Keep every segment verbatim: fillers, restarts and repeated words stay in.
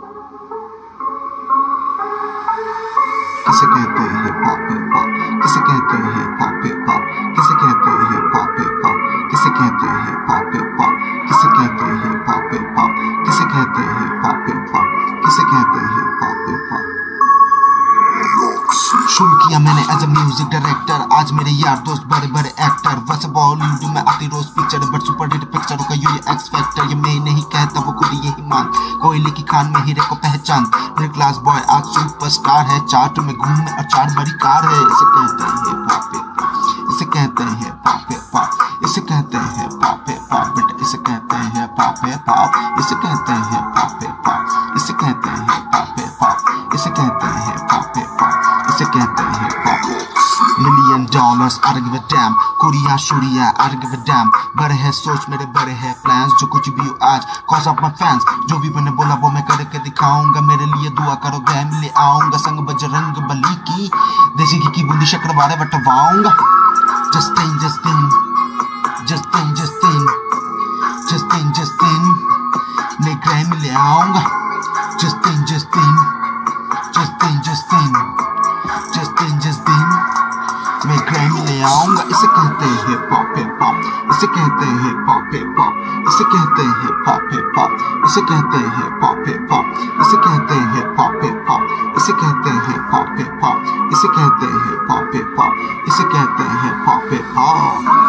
किसे कहते हैं हिप हॉप हिप हॉप, किसे कहते हैं हिप हॉप हिप हॉप, किसे कहते हैं हिप हॉप हिप हॉप, किसे कहते हैं हिप हॉप हिप हॉप, किसे कहते हैं हिप हॉप हिप हॉप, किसे कहते हैं हिप हॉप हिप हॉप, किसे कहते हैं हिप हॉप हिप हॉप। शुरू किया मैंने एज अ म्यूजिक डायरेक्टर, आज मेरे यार दोस्त बड़े बड़े एक्टर। वैसे बॉलीवुड में आती रोज पिक्चर, बट सुपर हिट पिक्चरों का ये एक्स फैक्टर। ये मैं नहीं कहता, वो खुद यही मान, कोयले की खान में हीरे को पहचान। मिडिल क्लास बॉय आज सुपरस्टार है, चार्ट में घूम और चार बड़ी कार है। इसे कहते हैं हिप हॉप हिप हॉप, इसे कहते हैं हिप हॉप हिप हॉप, इसे कहते हैं hip hop hip hop, but इसे कहते हैं हिप हॉप हिप हॉप, इसे कहते हैं हिप हॉप हिप हॉप, इसे कहते हैं हिप हॉप हिप हॉप, इसे कहते हैं हिप हॉप हिप हॉप, इसे कहते हैं hip hop. Million dollars I don't give a damn, कुड़िया शुड़िया I don't give a damn। बड़े है सोच मेरे बड़े है प्लान्स, जो कुछ भी हो आज cause of my fans। जो भी मैंने बोला वो मैं करके दिखाऊंगा, मेरे लिए दुआ करो गए मिले आऊंगा। संग बजरंग बली की देसी घी की बूंदी शक्कर वारे बटवाऊंगा। Justin Justin Justin Justin Justin Justin मैं गए मिले आऊंगा। Justin Justin Justin Justin Justin Justin मैं गए मिले आऊंगा। इसे कहते हैं हिप हॉप हिप हॉप, इसे कहते हैं हिप हॉप हिप हॉप, इसे कहते हैं हिप हॉप हिप हॉप, इसे कहते हैं हिप हॉप हिप हॉप, इसे कहते हैं हिप हॉप हिप हॉप, इसे कहते हैं हिप हॉप हिप हॉप, इसे कहते हैं हिप हॉप हिप हॉप, इसे कहते हैं हिप हॉप हिप हॉप।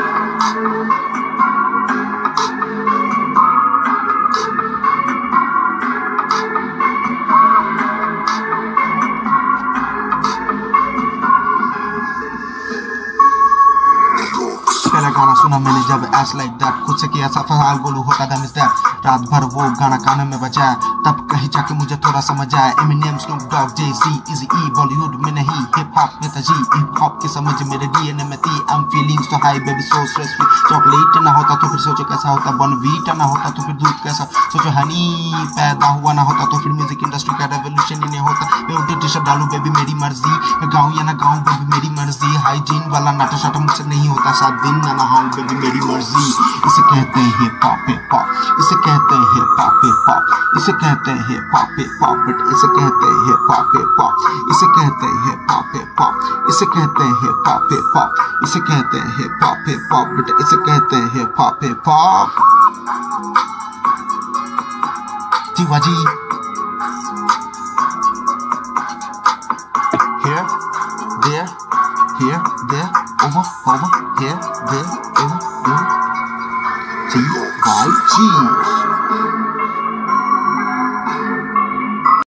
पहला गाना सुना मैंने जब एस लाइक दैट, खुद से किया सफाल गोलू होता था मिस दैट। रात भर वो गाना कानों में बजाया, तब कहीं जाके मुझे थोड़ा समझ आया। Eminem Snoop Dogg J C Eazy E, Bollywood में नहीं हिप हॉप में तजी। हिप हॉप की समझ मेरे डीएनए में थी। I am feeling so high baby so stress free. Chocolate ना होता तो फिर सोचो कैसा होता, बॉर्नवीटा ना होता तो फिर दूध कैसा, सोचो हनी पैदा हुआ ना होता तो फिर म्यूजिक इंडस्ट्री का रेवोल्यूशन ही नहीं होता। मैं उल्टी टी शर्ट डालूं बेबी मेरी मर्जी, मैं गाऊं या ना गाऊं बेबी मेरी मर्जी। हाइजीन वाला नाटा शाटा मुझसे नहीं होता, सात दिन ना नहाऊं बेबी मेरी मर्जी। इसे कहते हैं हिप हॉप हिप हॉप, इसे कहते हैं हिप हॉप हिप हॉप, इसे कहते हैं hip hop hip hop, but इसे कहते हैं हिप हॉप हिप हॉप, इसे कहते हैं हिप हॉप हिप हॉप, इसे कहते हैं हिप हॉप हिप हॉप, इसे कहते हैं hip hop hip hop, but इसे कहते हैं hip hop hip hop. Shivaji here there here there over over here there over there Shivaji.